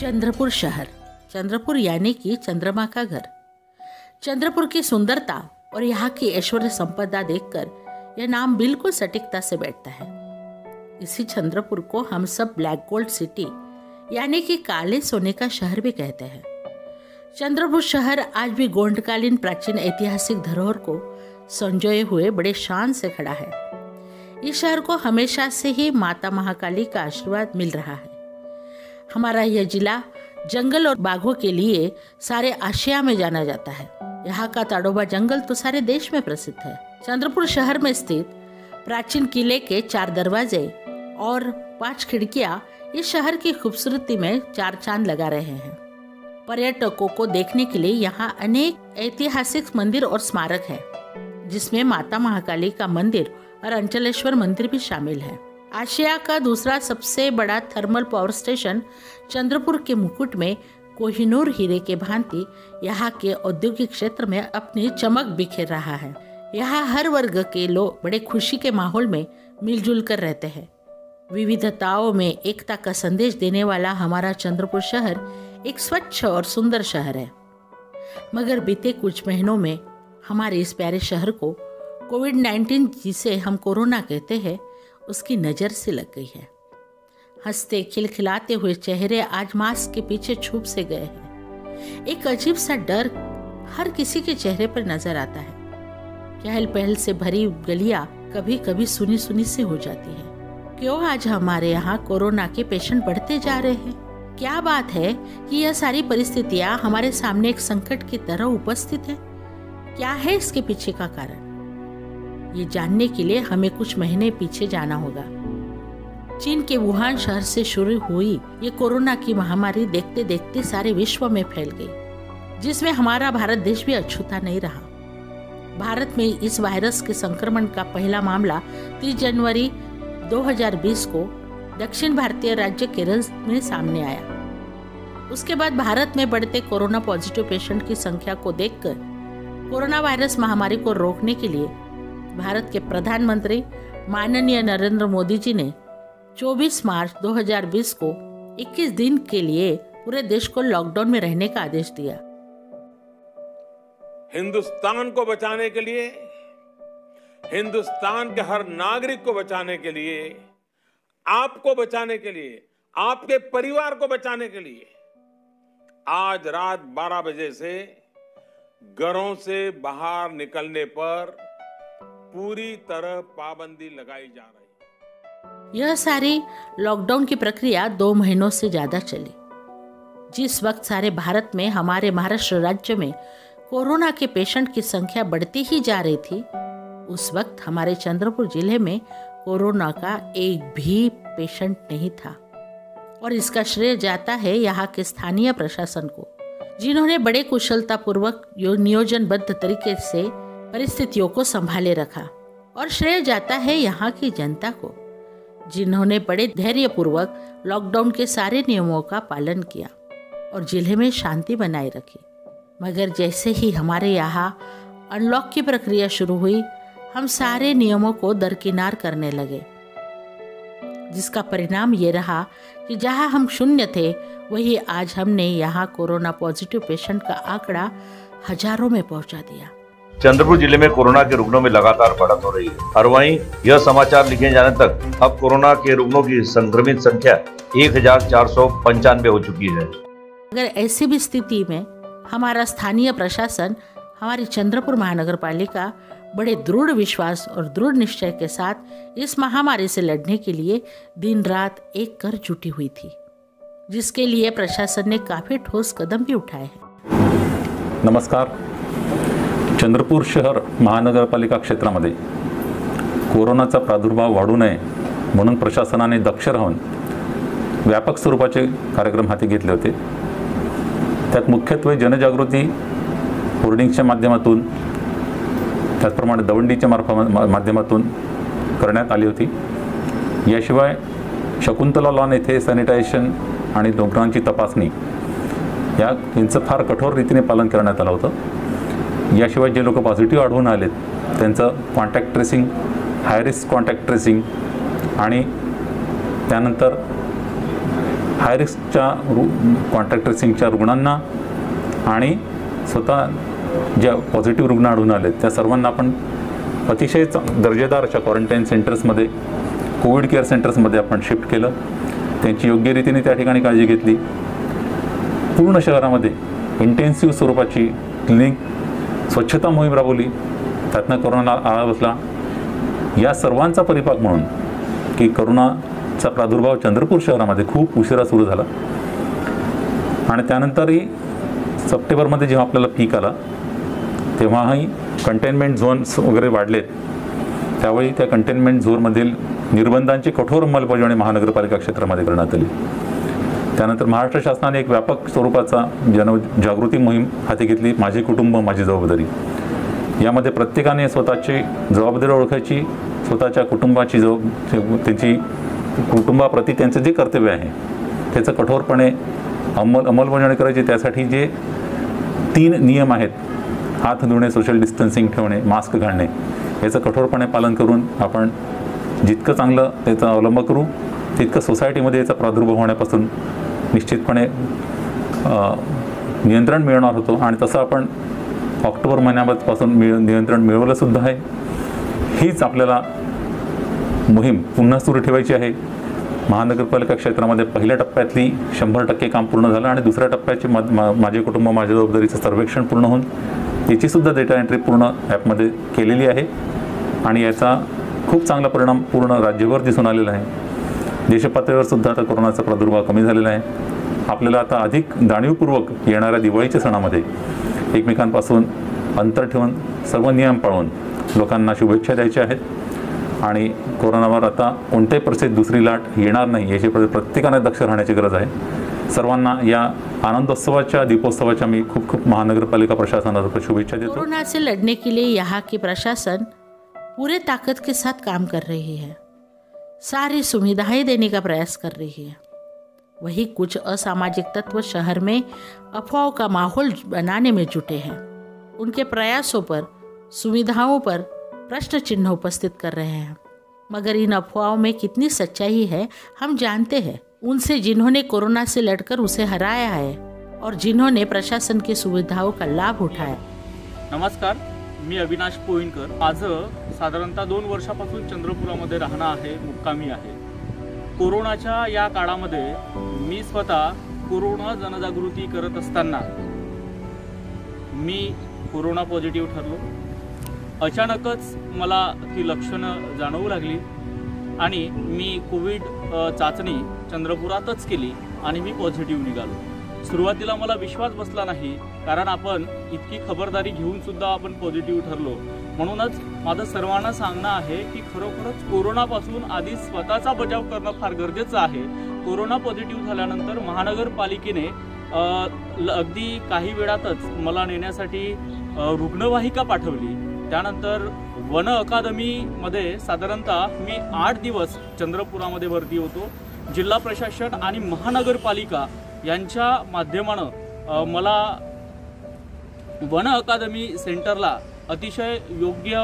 चंद्रपुर शहर, चंद्रपुर यानी कि चंद्रमा का घर। चंद्रपुर की सुंदरता और यहाँ की ऐश्वर्य संपदा देखकर यह नाम बिल्कुल सटीकता से बैठता है। इसी चंद्रपुर को हम सब ब्लैक गोल्ड सिटी यानी कि काले सोने का शहर भी कहते हैं। चंद्रपुर शहर आज भी गोंडकालीन प्राचीन ऐतिहासिक धरोहर को संजोए हुए बड़े शान से खड़ा है। इस शहर को हमेशा से ही माता महाकाली का आशीर्वाद मिल रहा है। हमारा यह जिला जंगल और बाघों के लिए सारे आशिया में जाना जाता है। यहाँ का ताड़ोबा जंगल तो सारे देश में प्रसिद्ध है। चंद्रपुर शहर में स्थित प्राचीन किले के 4 दरवाजे और 5 खिड़कियां इस शहर की खूबसूरती में 4 चांद लगा रहे हैं। पर्यटकों को देखने के लिए यहाँ अनेक ऐतिहासिक मंदिर और स्मारक है, जिसमें माता महाकाली का मंदिर और अंचलेश्वर मंदिर भी शामिल है। आशिया का दूसरा सबसे बड़ा थर्मल पावर स्टेशन चंद्रपुर के मुकुट में कोहिनूर हीरे के भांति यहाँ के औद्योगिक क्षेत्र में अपनी चमक बिखेर रहा है। यहाँ हर वर्ग के लोग बड़े खुशी के माहौल में मिलजुल कर रहते हैं। विविधताओं में एकता का संदेश देने वाला हमारा चंद्रपुर शहर एक स्वच्छ और सुंदर शहर है। मगर बीते कुछ महीनों में हमारे इस प्यारे शहर को कोविड-19 जिसे हम कोरोना कहते हैं उसकी नज़र से लग गई है। हंसते खिलखिलाते हुए चेहरे आज मास्क के पीछे छुप से गए हैं। एक अजीब सा डर हर किसी के चेहरे पर नजर आता है। चहल पहल से भरी गलियां कभी कभी सुनी सुनी से हो जाती है। क्यों आज हमारे यहाँ कोरोना के पेशेंट बढ़ते जा रहे हैं? क्या बात है कि यह सारी परिस्थितियां हमारे सामने एक संकट की तरह उपस्थित है? क्या है इसके पीछे का कारण? ये जानने के लिए हमें कुछ महीने पीछे जाना होगा। चीन के वुहान शहर से शुरू हुई ये कोरोना की महामारी देखते देखते सारे विश्व में फैल गई, जिसमें हमारा भारत देश भी अछूता नहीं रहा। भारत में इस वायरस के संक्रमण का पहला मामला 30 जनवरी 2020 को दक्षिण भारतीय राज्य केरल में सामने आया। उसके बाद भारत में बढ़ते कोरोना पॉजिटिव पेशेंट की संख्या को देखकर कोरोना वायरस महामारी को रोकने के लिए भारत के प्रधानमंत्री माननीय नरेंद्र मोदी जी ने 24 मार्च 2020 को 21 दिन के लिए पूरे देश को लॉकडाउन में रहने का आदेश दिया। हिंदुस्तान को बचाने के लिए, हिंदुस्तान के हर नागरिक को बचाने के लिए, आपको बचाने के लिए, आपके परिवार को बचाने के लिए आज रात 12 बजे से घरों से बाहर निकलने पर पूरी तरह पाबंदी लगाई जा रही है। यह सारी लॉकडाउन की प्रक्रिया 2 महीनों से ज्यादा चली। जिस वक्त सारे भारत में हमारे महाराष्ट्र राज्य में कोरोना के पेशेंट की संख्या बढ़ती ही जा रही थी, उस वक्त हमारे चंद्रपुर जिले में कोरोना का एक भी पेशेंट नहीं था। और इसका श्रेय जाता है यहाँ के स्थानीय प्रशासन को, जिन्होंने बड़े कुशलता पूर्वक नियोजनबद्ध तरीके से परिस्थितियों को संभाले रखा। और श्रेय जाता है यहाँ की जनता को, जिन्होंने बड़े धैर्यपूर्वक लॉकडाउन के सारे नियमों का पालन किया और जिले में शांति बनाए रखी। मगर जैसे ही हमारे यहाँ अनलॉक की प्रक्रिया शुरू हुई, हम सारे नियमों को दरकिनार करने लगे, जिसका परिणाम ये रहा कि जहाँ हम शून्य थे वही आज हमने यहाँ कोरोना पॉजिटिव पेशेंट का आंकड़ा हजारों में पहुँचा दिया। चंद्रपुर जिले में कोरोना के रुग्णों में लगातार बढ़त हो रही है और वहीं यह समाचार लिखे जाने तक अब कोरोना के रुग्णों की संक्रमित संख्या 1495 हो चुकी है। अगर ऐसी भी स्थिति में हमारा स्थानीय प्रशासन, हमारी चंद्रपुर महानगर पालिका बड़े दृढ़ विश्वास और दृढ़ निश्चय के साथ इस महामारी से लड़ने के लिए दिन रात एक कर जुटी हुई थी, जिसके लिए प्रशासन ने काफी ठोस कदम भी उठाए हैं। नमस्कार। चंद्रपूर शहर महानगरपालिका क्षेत्रामध्ये कोरोनाचा प्रादुर्भाव वाढू नये म्हणून प्रशासनाने दक्ष राहून व्यापक स्वरूपाचे कार्यक्रम हाती घेतले होते। त्यात मुख्यत्वे जनजागृती होर्डिंग्सच्या माध्यमातून, त्याचप्रमाणे दवंडीच्या माध्यमातून करण्यात आली होती। याशिवाय शकुंतला लॉन येथे सॅनिटायझेशन आणि रुग्णांची तपासणी यांचं फार कठोर रीतीने पालन करण्यात आलं होतं। याशिवाय जे लोक पॉझिटिव्ह आढळून आलेत त्यांचं contact tracing, high risk contact tracing आणि त्यानंतर हाय रिस्कच्या कॉन्टॅक्ट ट्रेसिंगच्या रुग्णांना आणि स्वतः ज्या पॉझिटिव्ह रुग्ण आढळून आले त्या सर्वांना आपण अतिशय दर्जेदार अशा क्वारंटाईन सेंटर्समध्ये, कोविड केअर सेंटर्समध्ये आपण शिफ्ट केलं. त्यांची योग्य रीतीने त्या ठिकाणी काळजी घेतली. पूर्ण शहरामध्ये इंटेन्सिव्ह स्वरूपाची क्लिनिक स्वच्छता मोहीम राबवली. त्यातनं कोरोना आळा बसला. या सर्वांचा परिपाक म्हणून की कोरोनाचा प्रादुर्भाव चंद्रपूर शहरामध्ये खूप उशिरा सुरू झाला आणि त्यानंतरही सप्टेंबरमध्ये जेव्हा आपल्याला पीक आला तेव्हाही कंटेनमेंट झोन्स वगैरे वाढलेत. त्यावेळी त्या कंटेनमेंट झोनमधील निर्बंधांची कठोर अंमलबजावणी महानगरपालिका क्षेत्रामध्ये करण्यात आली. त्यानंतर महाराष्ट्र शासनाने एक व्यापक स्वरूपाचा जनजागृती मोहीम हाती घेतली, माझे कुटुंब माझी जबाबदारी. यामध्ये प्रत्येकाने स्वतःची जबाबदारी ओळखायची, स्वतःच्या कुटुंबाची त्यांची कुटुंबाप्रती त्यांचं जे कर्तव्य आहे त्याचं कठोरपणे अंमलबजावणी करायची. त्यासाठी जे 3 नियम आहेत, हात धुणे, सोशल डिस्टन्सिंग ठेवणे, मास्क घालणे, याचं कठोरपणे पालन करून आपण जितकं चांगलं त्याचा अवलंब करू तितकं सोसायटीमध्ये याचा प्रादुर्भाव होण्यापासून निश्चितपणे नियंत्रण मिळवणार होतो आणि तसं आपण ऑक्टोबर महिन्यापासून नियंत्रण मिळवलंसुद्धा आहे. हीच आपल्याला मोहीम पुन्हा सुरू ठेवायची आहे. महानगरपालिका क्षेत्रामध्ये पहिल्या टप्प्यातली 100% काम पूर्ण झालं आणि दुसऱ्या टप्प्याचे माझे कुटुंब माझ्या जबाबदारीचं सर्वेक्षण पूर्ण होऊन त्याचीसुद्धा डेटा एंट्री पूर्ण ॲपमध्ये केलेली आहे आणि याचा खूप चांगला परिणाम पूर्ण राज्यभर दिसून आलेला आहे. देशपातळीवर सुद्धा आता कोरोनाचा प्रादुर्भाव कमी झालेला आहे. आपल्याला आता अधिक जाणीवपूर्वक येणाऱ्या दिवाळीच्या सणामध्ये एकमेकांपासून अंतर ठेवून सर्व नियम पाळून लोकांना शुभेच्छा द्यायच्या आहेत आणि कोरोनावर आता कोणत्याही परिस्थितीत दुसरी लाट येणार नाही याची प्रत्येकाने दक्ष राहण्याची गरज आहे. सर्वांना या आनंदोत्सवाच्या दीपोत्सवाच्या मी खूप खूप महानगरपालिका प्रशासनाला शुभेच्छा देतो. कोरोना से लड़ने के लिए यहाँ की प्रशासन पूरे ताकत के साथ काम कर रही है, सारी सुविधाएं देने का प्रयास कर रही है. वही कुछ असामाजिक तत्व शहर में अफवाहों का माहौल बनाने में जुटे हैं. उनके प्रयासों पर, सुविधाओं पर प्रश्न चिन्ह उपस्थित कर रहे हैं. मगर इन अफवाहों में कितनी सच्चाई है हम जानते हैं. उनसे जिन्होंने कोरोना से लड़कर उसे हराया है और जिन्होंने प्रशासन की सुविधाओं का लाभ उठाया. नमस्कार, मी अविनाश पोईनकर. माझं साधारणतः 2 वर्षापासून चंद्रपुरामध्ये राहणं आहे, मुक्कामी आहे. कोरोनाच्या या काळामध्ये मी स्वतः कोरोना जनजागृती करत असताना मी कोरोना पॉझिटिव्ह ठरलो. अचानकच मला ती लक्षणं जाणवू लागली आणि मी कोविड चाचणी चंद्रपुरातच केली आणि मी पॉझिटिव्ह निघालो. सुरुवातीला मला विश्वास बसला नाही, कारण आपण इतकी खबरदारी घेऊन सुद्धा आपण पॉझिटिव्ह ठरलो. म्हणूनच माझं सर्वांना सांगणं आहे की खरोखरच कोरोनापासून आधी स्वतःचा बचाव करणं फार गरजेचं आहे. कोरोना पॉझिटिव्ह झाल्यानंतर महानगरपालिकेने अगदी काही वेळातच मला नेण्यासाठी रुग्णवाहिका पाठवली. त्यानंतर वन अकादमीमध्ये साधारणतः मी 8 दिवस चंद्रपुरामध्ये भरती होतो. जिल्हा प्रशासन आणि महानगरपालिका यांच्या माध्यमानं मला वन अकादमी सेंटरला अतिशय योग्य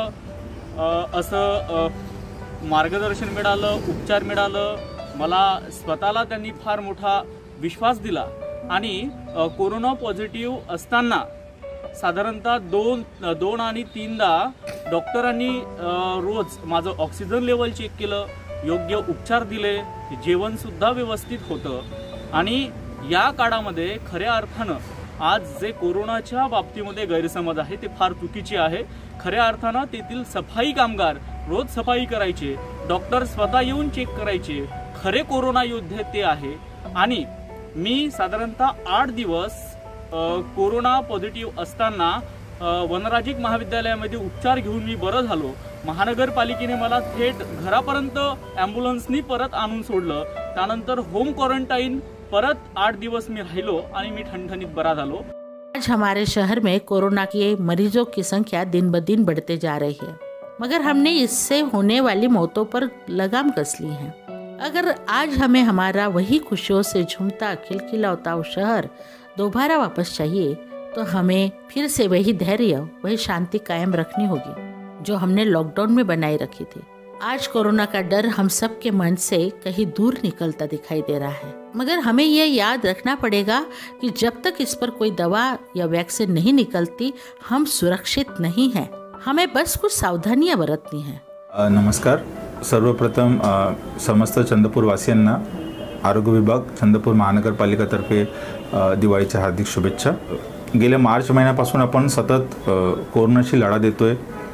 असं मार्गदर्शन मिळालं, उपचार मिळालं. मला स्वतःला त्यांनी फार मोठा विश्वास दिला आणि कोरोना पॉझिटिव्ह असताना साधारणतः 2 आणि 3दा डॉक्टरांनी रोज माझं ऑक्सिजन लेवल चेक केलं, योग्य उपचार दिले, जेवणसुद्धा व्यवस्थित होतं. आणि या काळामध्ये खऱ्या अर्थानं आज जे कोरोनाच्या बाबतीमध्ये गैरसमज आहे ते फार चुकीचे आहे. खऱ्या अर्थानं तेथील सफाई कामगार रोज सफाई करायचे, डॉक्टर स्वतः येऊन चेक करायचे, खरे कोरोना योद्धे ते आहे. आणि मी साधारणतः 8 दिवस कोरोना पॉझिटिव्ह असताना वनराजिक महाविद्यालयामध्ये उपचार घेऊन मी बरं झालो. महानगरपालिकेने मला थेट घरापर्यंत ॲम्ब्युलन्सनी परत आणून सोडलं. त्यानंतर होम क्वारंटाईन परत 8 दिवस मी राहिलो आणि मी ठणठणीत बरा झालो. आज हमारे शहर में कोरोना के मरीजों की संख्या दिन ब दिन बढ़ते जा रही है, मगर हमने इससे होने वाली मौतों पर लगाम कस ली है. अगर आज हमें हमारा वही खुशियों से झूमता खिलखिलाता शहर दोबारा वापस चाहिए तो हमें फिर से वही धैर्य, वही शांति कायम रखनी होगी जो हमने लॉकडाउन में बनाए रखी थी. आज कोरोना का डर हम सब के मन से कहीं दूर निकलता दिखाई दे रहा है, मगर हमें यह याद रखना पड़ेगा कि जब तक इस पर कोई दवा या वैक्सीन नहीं निकलती हम सुरक्षित नहीं हैं। हमें बस कुछ सावधानियां बरतनी हैं। नमस्कार. सर्वप्रथम समस्त चंद्रपूर वासियांना आरोग्य विभाग चंद्रपूर महानगरपालिकातर्फे दिवाळीच्या हार्दिक शुभेच्छा. गेल्या मार्च महिन्यापासून आपण सतत कोरोनाशी लढा देतोय.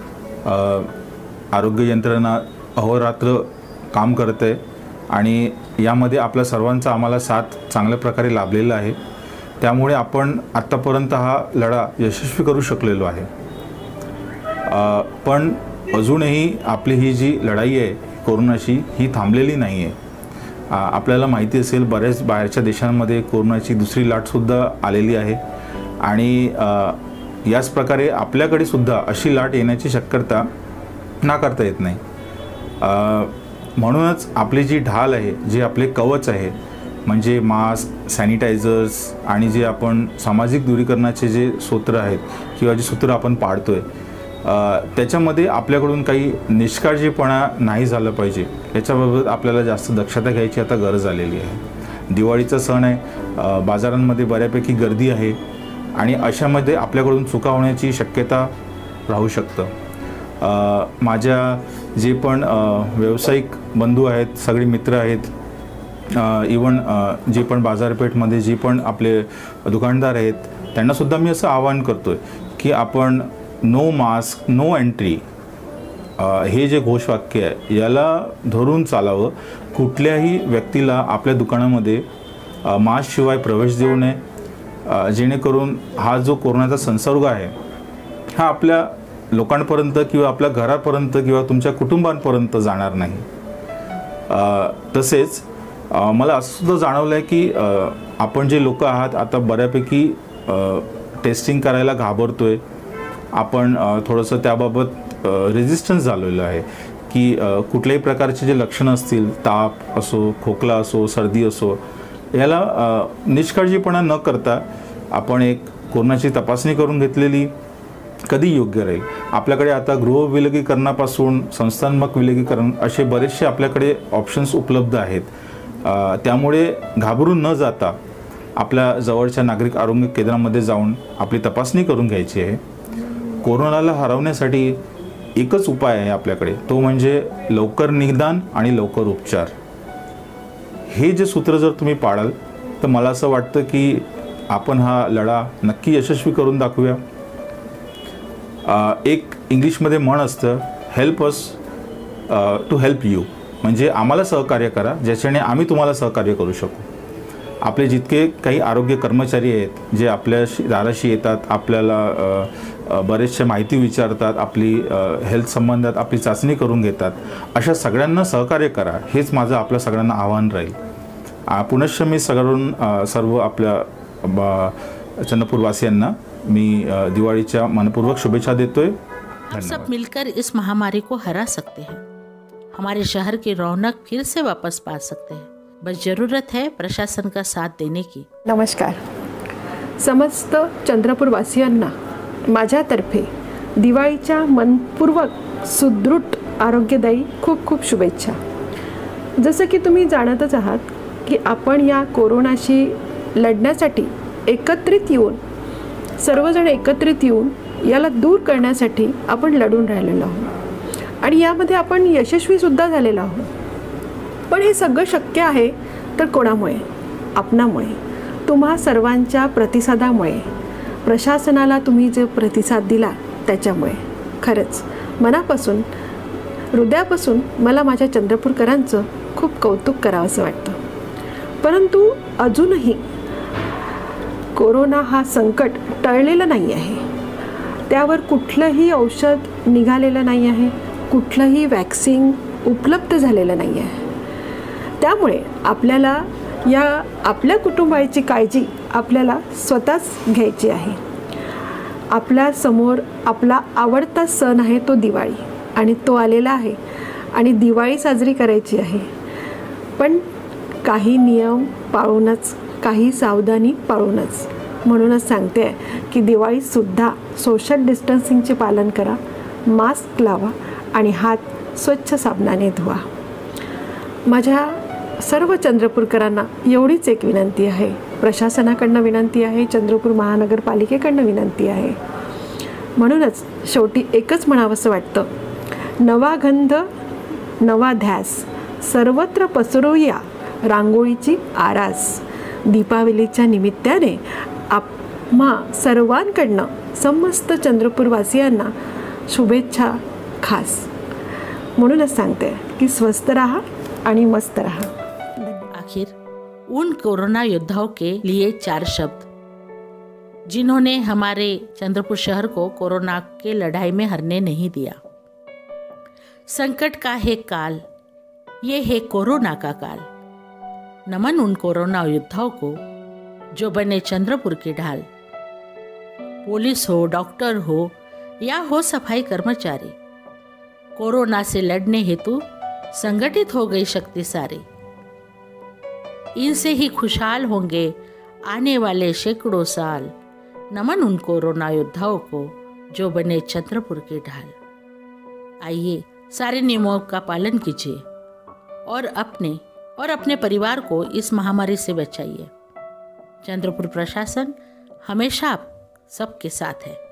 आरोग्य यंत्रणा अहोरात्र काम करते आणि यामध्ये आपल्या सर्वांचा आम्हाला साथ चांगल्या प्रकारे लाभलेला आहे. त्यामुळे आपण आत्तापर्यंत हा लढा यशस्वी करू शकलेलो आहे. पण अजूनही आपली ही जी लढाई आहे कोरोनाशी ही थांबलेली नाही आहे. आपल्याला माहिती असेल बऱ्याच बाहेरच्या देशांमध्ये कोरोनाची दुसरी लाटसुद्धा आलेली आहे आणि याच प्रकारे आपल्याकडे सुद्धा अशी लाट येण्याची शक्यता नाकारता येत नाही. म्हणूनच आपली जी ढाल आहे, जे आपले कवच आहे, म्हणजे मास्क, सॅनिटायझर्स आणि जे आपण सामाजिक दूरीकरणाचे जे सूत्र आहेत किंवा जे सूत्र आपण पाळतोय त्याच्यामध्ये आपल्याकडून काही निष्काळजीपणा नाही झालं पाहिजे. याच्याबाबत आपल्याला जास्त दक्षता घ्यायची आता गरज आलेली आहे. दिवाळीचा सण आहे, बाजारांमध्ये बऱ्यापैकी गर्दी आहे आणि अशामध्ये आपल्याकडून चुका होण्याची शक्यता राहू शकतं. माझ्या जे पण व्यावसायिक बंधू आहेत, सगळे मित्र आहेत, इवन जे पण बाजारपेठमध्ये जे पण आपले दुकानदार आहेत त्यांनासुद्धा मी असं आवाहन करतो आहे की आपण नो मास्क नो एंट्री हे जे घोषवाक्य आहे याला धरून चालावं. कुठल्याही व्यक्तीला आपल्या दुकानामध्ये मास्कशिवाय प्रवेश देऊ नये, जेणेकरून हा जो कोरोनाचा संसर्ग आहे हा आपल्या लोकांपर्यंत किंवा आपल्या घरापर्यंत किंवा तुमच्या कुटुंबांपर्यंत जाणार नाही. तसेच मला असं सुद्धा जाणवलं आहे की आपण जे लोक आहात आता बऱ्यापैकी टेस्टिंग करायला घाबरतोय. आपण थोडंसं त्याबाबत रेजिस्टन्स झालेलं आहे की कुठल्याही प्रकारचे जे लक्षणं असतील, ताप असो, खोकला असो, सर्दी असो, याला निष्काळजीपणा न करता आपण एक कोरोनाची तपासणी करून घेतलेली कधी योग्य राहील. आपल्याकडे आता गृहविलगीकरणापासून संस्थात्मक विलगीकरण असे बरेचसे आपल्याकडे ऑप्शन्स उपलब्ध आहेत. त्यामुळे घाबरून न जाता आपल्या जवळच्या नागरिक आरोग्य केंद्रामध्ये जाऊन आपली तपासणी करून घ्यायची आहे. कोरोनाला हरवण्यासाठी एकच उपाय आहे आपल्याकडे, तो म्हणजे लवकर निदान आणि लवकर उपचार. हे जे सूत्र जर तुम्ही पाळाल तर मला असं वाटतं की आपण हा लढा नक्की यशस्वी करून दाखवूया. एक इंग्लिशमध्ये म्हण असतं, help us to help you, म्हणजे आम्हाला सहकार्य करा ज्याच्याने आम्ही तुम्हाला सहकार्य करू शकू. आपले जितके काही आरोग्य कर्मचारी आहेत जे आपल्याशी दाराशी येतात, आपल्याला बरेचशे माहिती विचारतात, आपली हेल्थ संबंधात आपली चाचणी करून घेतात, अशा सगळ्यांना सहकार्य करा, हेच माझं आपल्या सगळ्यांना आव्हान राहील. पुनश्च मी सर्व आपल्या चंद्रपूरवासियांना मी दिवाळीच्या मनपूर्वक शुभेच्छा देतोय. हम सब मिलकर इस महामारी को हरा सकते हैं. हमारे शहर की रौनक फिर से वापस पा सकते हैं. बस जरूरत है प्रशासन का साथ देने की. नमस्कार. समस्त चंद्रपूर वासियांना माझ्यातर्फे दिवाळीच्या मनपूर्वक सुदृढ आरोग्यदायी खूप खूप शुभेच्छा. जसं की तुम्ही जाणतच आहात की आपण या कोरोनाशी लढण्यासाठी सर्वजण एकत्रित येऊन याला दूर करण्यासाठी आपण लढून राहिलेलो आहोत आणि यामध्ये आपण यशस्वीसुद्धा झालेलो आहोत. पण हे सगळं शक्य आहे तर कोणामुळे? आपणामुळे, तुम्हा सर्वांच्या प्रतिसादामुळे, प्रशासनाला तुम्ही जे प्रतिसाद दिला त्याच्यामुळे. खरंच मनापासून, हृदयापासून मला माझ्या चंद्रपूरकरांचं खूप कौतुक करावंसं वाटतं. परंतु अजूनही कोरोना हा संकट टळलेलं नाही आहे. त्यावर कुठलंही औषध निघालेलं नाही आहे, कुठलंही वॅक्सिन उपलब्ध झालेलं नाही आहे. त्यामुळे आपल्याला आपल्या कुटुंबाची काळजी आपल्याला स्वतःच घ्यायची आहे. आपल्यासमोर आपला आवडता सण आहे तो दिवाळी आणि तो आलेला आहे आणि दिवाळी साजरी करायची आहे. पण काही नियम पाळूनच, काही सावधानी पाळूनच. म्हणूनच सांगते आहे की दिवाळीसुद्धा सोशल डिस्टन्सिंगचे पालन करा, मास्क लावा आणि हात स्वच्छ साबणाने धुवा. माझ्या सर्व चंद्रपूरकरांना एवढीच एक विनंती आहे, प्रशासनाकडनं विनंती आहे, चंद्रपूर महानगरपालिकेकडनं विनंती आहे. म्हणूनच शेवटी एकच म्हणावंसं वाटतं, नवा गंध नवा ध्यास, सर्वत्र पसरूया रांगोळीची आरास. दीपावलीच्या निमित्ताने आम्हा सर्वांकडनं समस्त चंद्रपूरवासियांना शुभेच्छा खास. म्हणूनच सांगते की स्वस्थ रहा आणि मस्त रहा. आखिर उन कोरोना योद्धाओं के लिए 4 शब्द जिन्होंने हमारे चंद्रपुर शहर को कोरोना के लड़ाई में हारने नहीं दिया. संकट का है काल, ये है कोरोना का काल. नमन उन कोरोना योद्धाओं को जो बने चंद्रपुर की ढाल. पुलिस हो, डॉक्टर हो या हो सफाई कर्मचारी, कोरोना से लड़ने हेतु संगठित हो गई शक्ति सारी. इनसे ही खुशहाल होंगे आने वाले सैकड़ों साल. नमन उन कोरोना योद्धाओं को जो बने चंद्रपुर की ढाल. आइए सारे नियमों का पालन कीजिए और अपने परिवार को इस महामारी से बचाइए. चंद्रपुर प्रशासन हमेशा आप सबके साथ है.